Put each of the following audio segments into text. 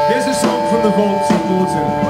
Here's a song from the vaults of Morton.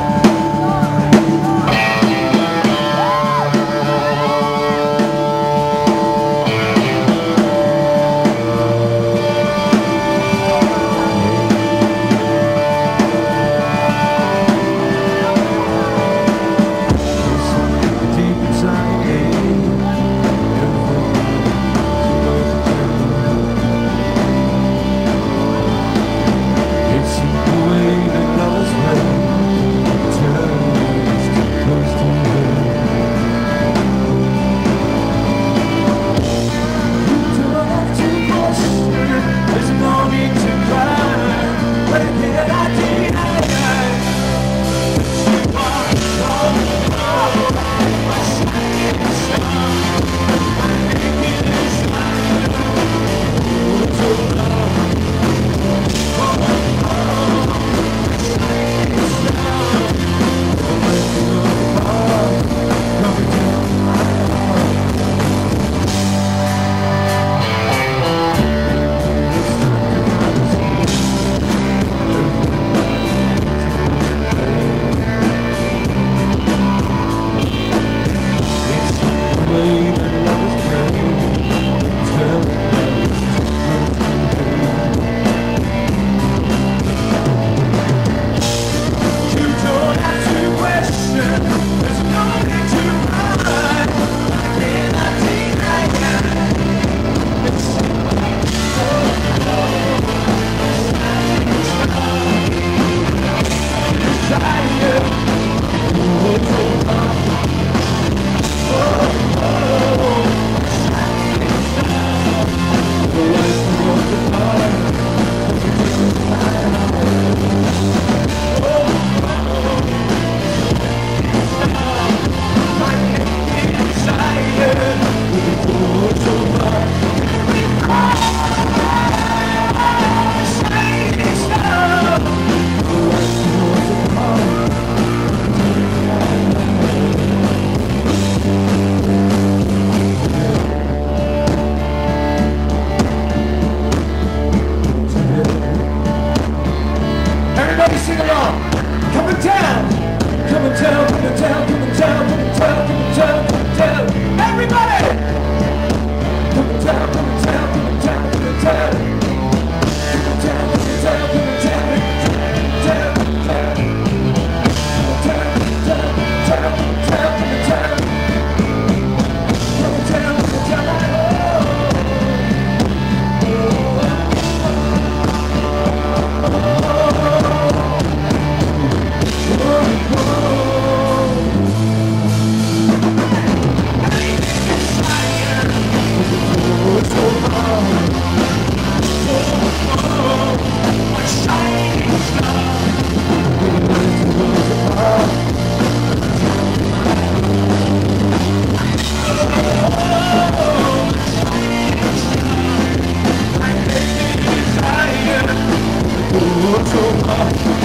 Sing along. Come and tell, come and tell, come and tell, come and tell, come and tell, come and tell, come and tell. Everybody! Come and tell, come and tell, come and tell, come and tell. Come and tell, come and tell, come and tell, come and tell, come and tell. Come and tell, come and tell, come and tell, come and tell. Come and tell, come and tell. So